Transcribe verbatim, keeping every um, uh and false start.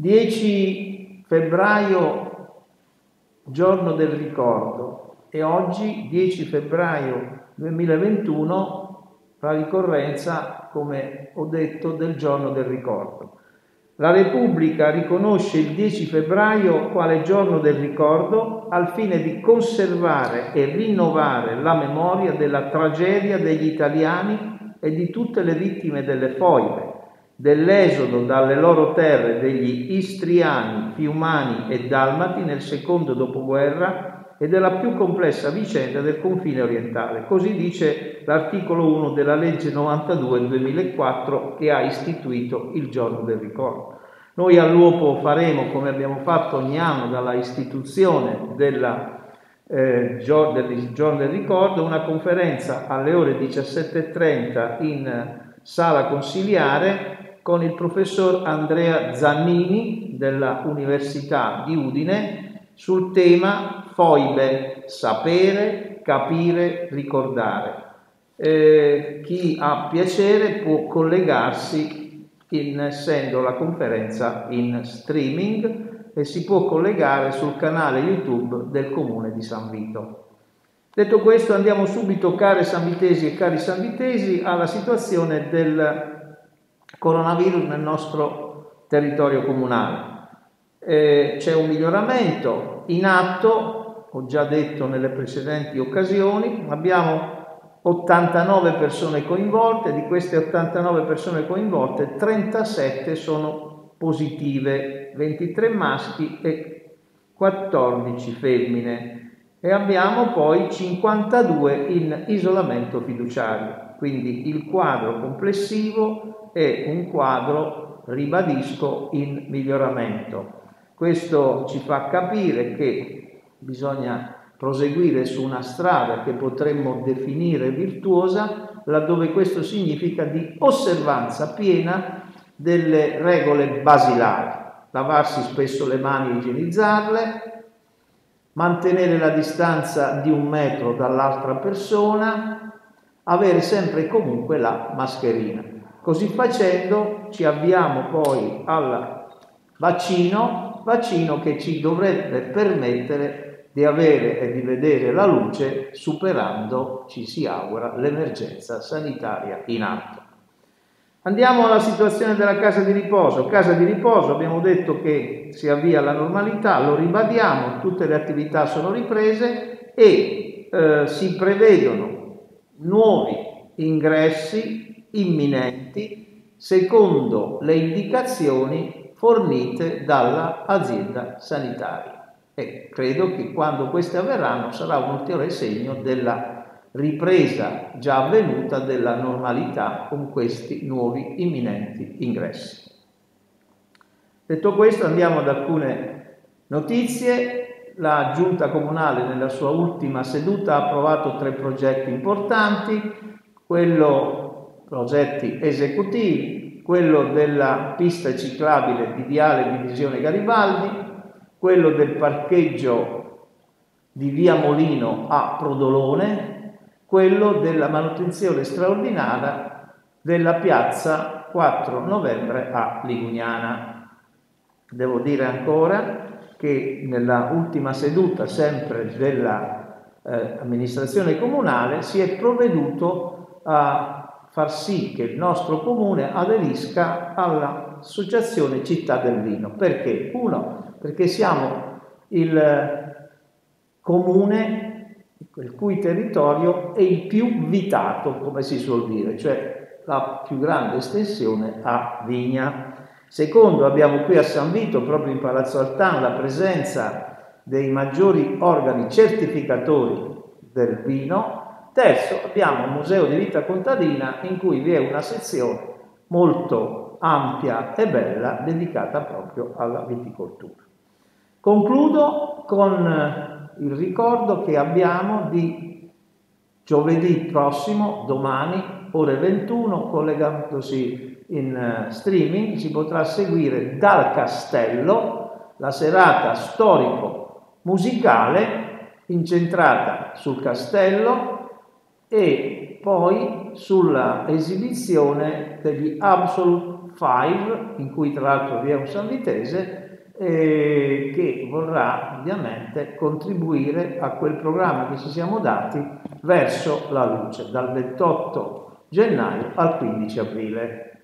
dieci febbraio, giorno del ricordo, e oggi, dieci febbraio duemilaventuno, la ricorrenza, come ho detto, del giorno del ricordo. La Repubblica riconosce il dieci febbraio quale giorno del ricordo al fine di conservare e rinnovare la memoria della tragedia degli italiani e di tutte le vittime delle foibe, dell'esodo dalle loro terre degli istriani, fiumani e dalmati nel secondo dopoguerra e della più complessa vicenda del confine orientale. Così dice l'articolo uno della legge novantadue del duemilaquattro, che ha istituito il giorno del ricordo. Noi all'U O P O faremo, come abbiamo fatto ogni anno dalla istituzione della, eh, giorno, del giorno del ricordo, una conferenza alle ore diciassette e trenta in sala consiliare con il professor Andrea Zannini della Università di Udine sul tema foibe, sapere, capire, ricordare. Eh, chi ha piacere può collegarsi, in, essendo la conferenza in streaming, e si può collegare sul canale YouTube del Comune di San Vito. Detto questo, andiamo subito, care sanvitesi e cari sanvitesi, alla situazione del coronavirus nel nostro territorio comunale. Eh, c'è un miglioramento in atto, ho già detto nelle precedenti occasioni, abbiamo ottantanove persone coinvolte, di queste ottantanove persone coinvolte trentasette sono positive, ventitré maschi e quattordici femmine, e abbiamo poi cinquantadue in isolamento fiduciario, quindi il quadro complessivo è un quadro, ribadisco, in miglioramento. Questo ci fa capire che bisogna proseguire su una strada che potremmo definire virtuosa, laddove questo significa di osservanza piena delle regole basilari: lavarsi spesso le mani e igienizzarle, mantenere la distanza di un metro dall'altra persona, avere sempre e comunque la mascherina. Così facendo ci avviamo poi al vaccino, vaccino che ci dovrebbe permettere di avere e di vedere la luce, superando, ci si augura, l'emergenza sanitaria in atto. Andiamo alla situazione della casa di riposo. Casa di riposo, abbiamo detto che si avvia alla normalità, lo ribadiamo, tutte le attività sono riprese e eh, si prevedono nuovi ingressi imminenti secondo le indicazioni fornite dall'azienda sanitaria. E credo che quando queste avverranno sarà un ulteriore segno della ripresa già avvenuta della normalità con questi nuovi imminenti ingressi. Detto questo, andiamo ad alcune notizie. La Giunta Comunale nella sua ultima seduta ha approvato tre progetti importanti, quello progetti esecutivi, quello della pista ciclabile di Viale Divisione Garibaldi, quello del parcheggio di Via Molino a Prodolone, quello della manutenzione straordinaria della piazza quattro novembre a Ligugnana. Devo dire ancora che nella ultima seduta, sempre dell'amministrazione eh, comunale, si è provveduto a far sì che il nostro comune aderisca all'associazione Città del Vino. Perché? Uno, perché siamo il comune il cui territorio è il più vitato, come si suol dire, cioè la più grande estensione a vigna. Secondo, abbiamo qui a San Vito, proprio in Palazzo Altan, la presenza dei maggiori organi certificatori del vino. Terzo, abbiamo un museo di vita contadina in cui vi è una sezione molto ampia e bella dedicata proprio alla viticoltura. Concludo con il ricordo che abbiamo di giovedì prossimo, domani, ore ventuno, collegandosi in streaming, si potrà seguire dal Castello la serata storico-musicale incentrata sul Castello e poi sulla esibizione degli Absolute Five, in cui tra l'altro vi è un sanvitese, eh, che vorrà ovviamente contribuire a quel programma che ci siamo dati verso la luce, dal ventotto gennaio al quindici aprile.